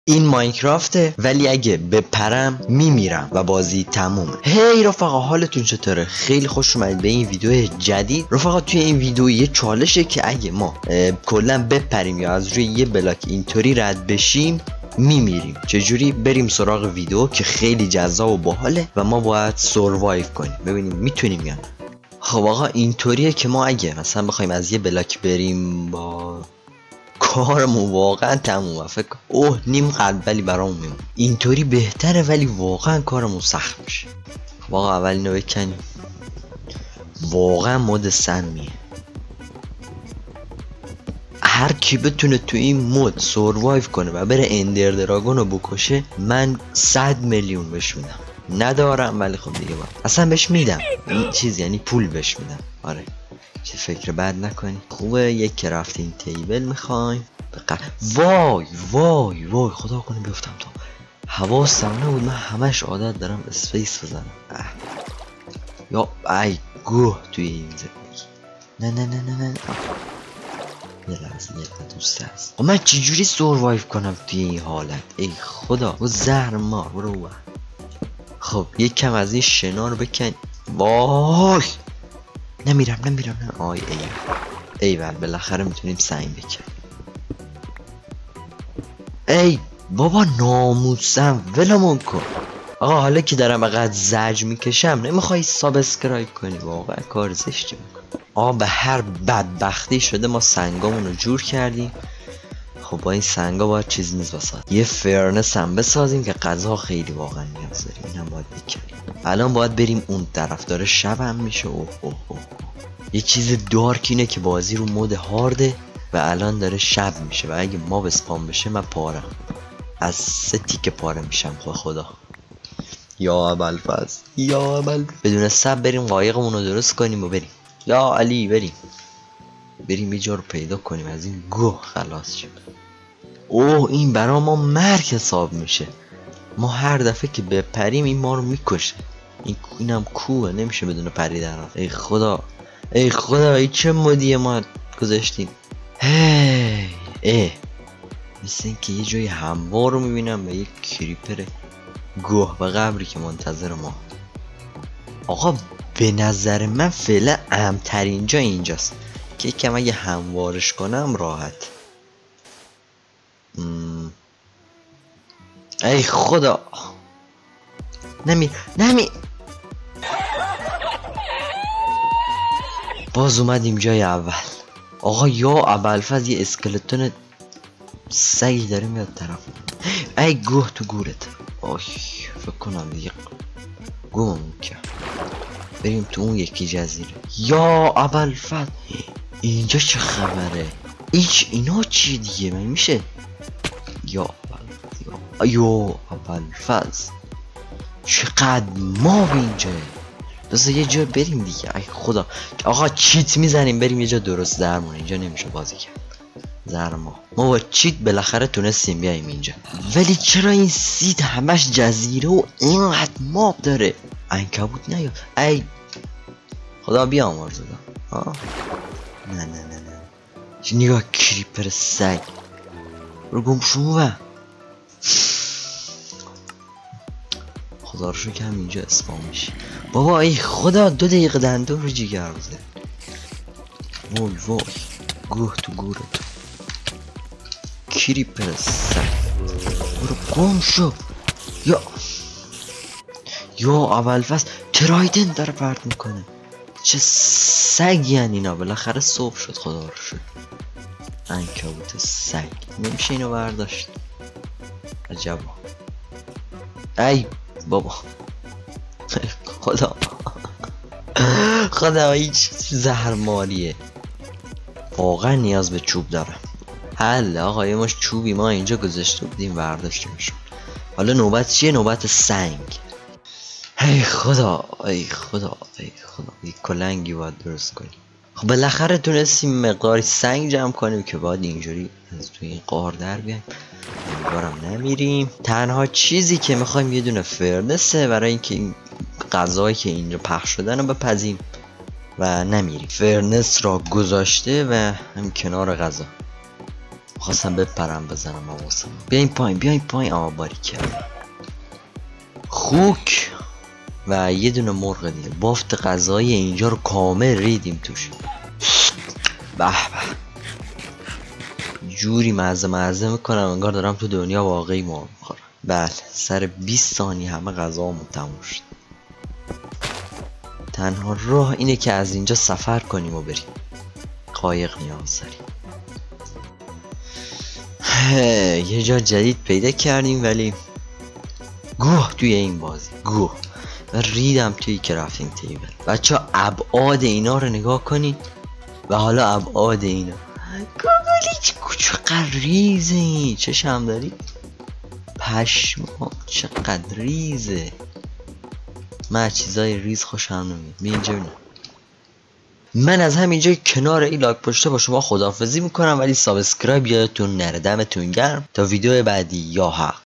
این ماینکرافته ولی اگه بپرم میمیرم و بازی تمومه. هی رفقا حالتون چطوره؟ خیلی خوش اومدید به این ویدیو جدید. رفقا توی این ویدیو یه چالشه که اگه ما کلا بپریم یا از روی یه بلاک اینطوری رد بشیم میمیریم. چجوری؟ بریم سراغ ویدیو که خیلی جذاب و باحاله و ما باید سروایو کنیم ببینیم میتونیم یا نه. خب آقا اینطوریه که ما اگه مثلا بخوایم از یه بلاک بریم با کارمون واقعا تمومه. فکر نیم قلب ولی برامون میمونه. اینطوری بهتره ولی واقعا کارمون سخت میشه. واقعا اول اینو بکنیم. واقعا مود سمیه. هر کی بتونه تو این مود سروایو کنه و بره اندر دراگون رو بکشه من 100 میلیون بهش میدم. ندارم ولی خب دیگه با اصلا بهش میدم. این چیز یعنی پول بهش میدم. آره چه فکر بد نکنی. خوبه یک کرافتینگ تیبل میخوایم. وای وای وای خدا کنه بیفتم تو. حواسم نبود من همش عادت دارم اسپیس بزنم. یا ای گوه توی این زندگی. نه نه نه نه نه یه لحظه دوست هست. من چجوری سروایو کنم توی این حالت؟ ای خدا و زهر مار برو. خب یک کم از این شنا رو بکن. وای نمیرم نه. آی ایول بالاخره میتونیم سنگ بکنیم. ای بابا ناموسم ولمون کن. آقا حالا که دارم اقدر زج میکشم نمیخوای سابسکرایب کنی؟ واقعا کار زشتی میکنی. آقا به هر بدبختی شده ما سنگامون رو جور کردیم. خب با این سنگا باید چیز نیز بسازیم. یه فرنس هم بسازیم که غذا خیلی واقعا نیاز داریم. اینم باید بکنیم. الان باید بریم اون طرف. داره شب هم میشه. یه چیز دارک اینه که بازی رو مود هارده و الان داره شب میشه و اگه ما بسپام بشه من پارم از 3 تیکه پاره میشم. خدا یا ابوالفضل یا ابوالفضل. بدون صبر بریم قایقمون رو درست کنیم و بریم. یا علی بریم یه جا رو پیدا کنیم از این گوه خلاص شیم. این برا ما مرگ حساب میشه. ما هر دفعه که بپریم این ما رو میکشه. اینم کوه نمیشه بدون پریدن. ای خدا ای چه مودیه ما گذاشتیم. مثل این که یه جای هموار رو میبینم و یک کریپر گوه و قبری که منتظر ما. آقا به نظر من فعلا امترین جا اینجاست که یکم اگه هموارش کنم راحت. ای خدا نمی باز اومدیم جای اول. آقا یا ابوالفضل یه اسکلتون سگی داره میاد طرف. ای گوه تو گورت. فکر کنم دیگه گوهمون که بریم تو اون یکی جزیره. یا ابوالفضل اینجا چه خبره؟ اینا چی دیگه من میشه؟ یا ابوالفضل چقدر ما به اینجا بذار یه جا بریم دیگه. ای خدا آقا چیت میزنیم بریم یه جا درست درمونه. اینجا نمیشه بازی کرد. ما با چیت بالاخره تونستیم بیایم اینجا. ولی چرا این سیت همش جزیره و اینقدر ماب داره؟ عنکبوت نیاد. ای خدا بیامرز زدم. نه نگاه کریپر سگ برو گم شو. خدا رو شکر هم اینجا اسپام میشه. بابا ای خدا 2 دقیقه دندون رو جیگر بزن. وای گوه تو گورت کریپر سگ برو گم شو. یا ابوالفضل ترایدن داره پرت میکنه. چه سگی هن اینا. بالاخره صبح شد خدا رو شکر. عنکبوت سگ نمیشه اینو برداشت. عجبا. ای بابا خدا هیچ زهر مالیه. واقعا نیاز به چوب دارم. حل آقا یه مش چوبی ما اینجا گذاشته بودیم برداشتیم شد. حالا نوبت چیه؟ نوبت سنگ. ای خدا یه کلنگی باید درست کنیم. خب بالاخره تونستیم مقداری سنگ جمع کنیم که باید اینجوری از توی این قار در بیایم. امیدوارم نمیریم. تنها چیزی که میخوایم یه دونه فرنسه برای اینکه این غذایی که اینجا پخش شدن رو بپزیم و نمیریم. فرنس را گذاشته و هم کنار غذا. میخواستم بپرم بزنم آواسم. بیاین پایین باریکه. خوک و یه دونه مرغ دیگه. بافت غذایی اینجا رو کامل ریدیم توش. به به، جوری مزه میکنم انگار دارم تو دنیا واقعی مرغ میخورم. بله، سر 20 ثانیه همه غذامون تموم شد. تنها راه اینه که از اینجا سفر کنیم و بریم. قایق نیاز داریم. یه جا جدید پیدا کردیم ولی گوه توی این بازی. گوه و ریدم توی کرافتینگ تیبل. بچه ها ابعاد اینا رو نگاه کنید و حالا ابعاد اینا. گوگلیچ چقدر ریزه. چشم داری؟ پشما چقدر ریزه. من چیزای ریز خوشم نمیاد. بیا اینجا ببینم. من از همینجا کنار این لاک پشته با شما خداحافظی میکنم، ولی سابسکرایب یادتون نره. دمتون گرم تا ویدیو بعدی. یا حق.